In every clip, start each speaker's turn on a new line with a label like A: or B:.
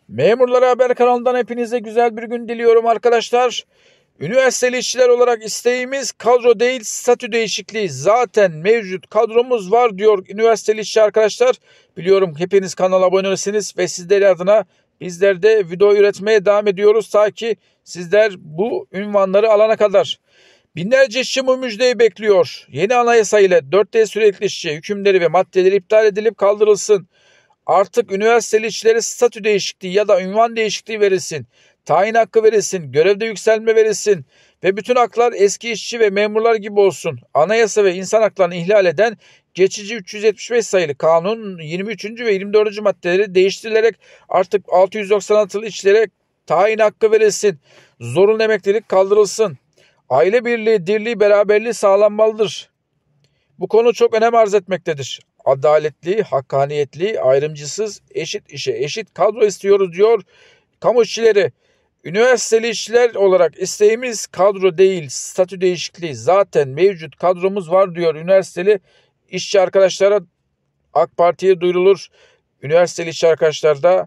A: Memurlara Haber kanalından hepinize güzel bir gün diliyorum arkadaşlar. Üniversiteli işçiler olarak isteğimiz kadro değil statü değişikliği. Zaten mevcut kadromuz var diyor üniversiteli işçi arkadaşlar. Biliyorum hepiniz kanala abonesiniz ve sizler adına bizler de video üretmeye devam ediyoruz. Ta ki sizler bu ünvanları alana kadar. Binlerce işçi bu müjdeyi bekliyor. Yeni anayasa ile 4D sürekli işçi hükümleri ve maddeleri iptal edilip kaldırılsın. Artık üniversiteli işçilere statü değişikliği ya da ünvan değişikliği verilsin. Tayin hakkı verilsin, görevde yükselme verilsin ve bütün haklar eski işçi ve memurlar gibi olsun. Anayasa ve insan haklarını ihlal eden geçici 375 sayılı kanunun 23. ve 24. maddeleri değiştirilerek artık 696'lı işçilere tayin hakkı verilsin. Zorunlu emeklilik kaldırılsın. Aile birliği, dirliği, beraberliği sağlanmalıdır. Bu konu çok önem arz etmektedir. Adaletli, hakkaniyetli, ayrımcısız, eşit işe eşit kadro istiyoruz diyor kamu işçileri. Üniversiteli işçiler olarak isteğimiz kadro değil, statü değişikliği. Zaten mevcut kadromuz var diyor üniversiteli işçi arkadaşlara. AK Parti'ye duyurulur. Üniversiteli işçi arkadaşlar da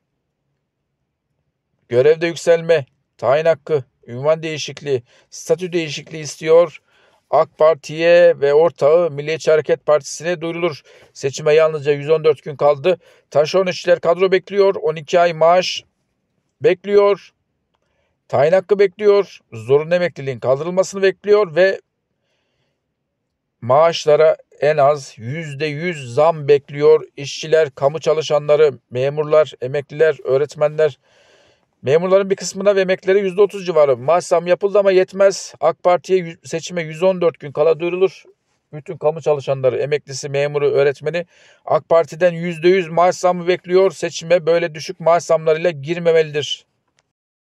A: görevde yükselme, tayin hakkı, ünvan değişikliği, statü değişikliği istiyor. AK Parti'ye ve ortağı Milliyetçi Hareket Partisi'ne duyurulur. Seçime yalnızca 114 gün kaldı. Taşeron işçiler kadro bekliyor. 12 ay maaş bekliyor. Tayin hakkı bekliyor. Zorunlu emekliliğin kaldırılmasını bekliyor ve maaşlara en az %100 zam bekliyor. İşçiler, kamu çalışanları, memurlar, emekliler, öğretmenler. Memurların bir kısmına ve emeklilere %30 civarı maaş zam yapıldı ama yetmez. AK Parti'ye seçime 114 gün kala duyurulur. Bütün kamu çalışanları, emeklisi, memuru, öğretmeni AK Parti'den %100 maaş zammı bekliyor. Seçime böyle düşük maaş zamlarıyla girmemelidir.